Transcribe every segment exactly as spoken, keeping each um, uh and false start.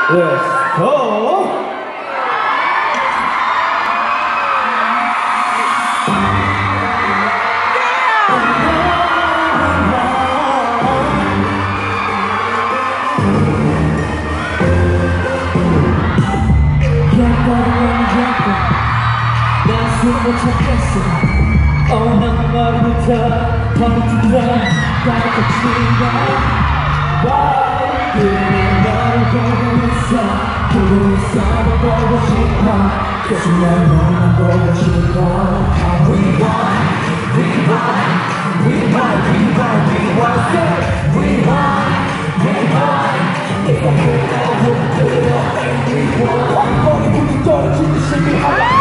Let's go! 못 찾겠어 어느 머리부터 허리부터 가득히가 그냥 너를 보고 있어 보고 있어 보고 싶어 계속 날 너만 보고 싶어 We want, we want, we want, we want, we want it We want, we want If I could I would do it and we want 머리 부딪 떨어지는 신비하다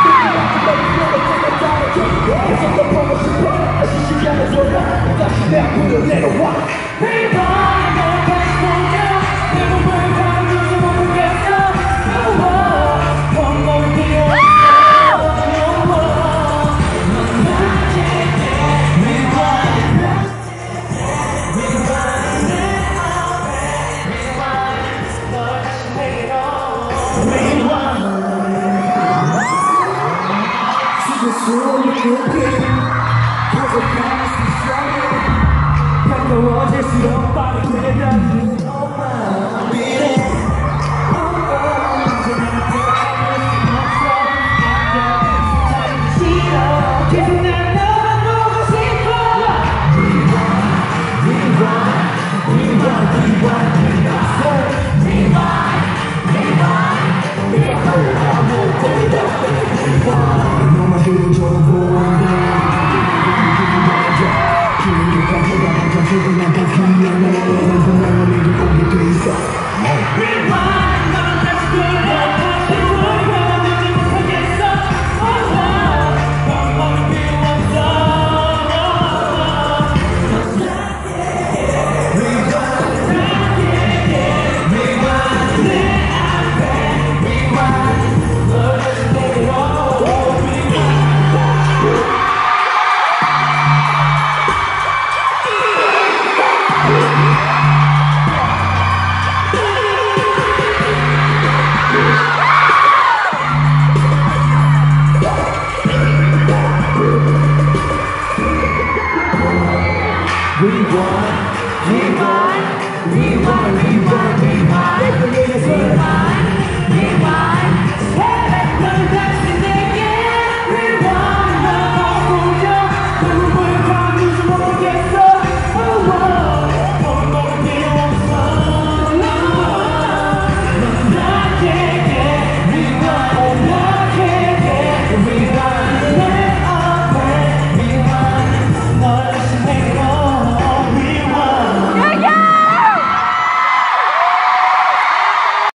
어질수록 빠르게 달리는 미래 싫어 계속 난 너만 보고 싶어 We want, we want, we want, we want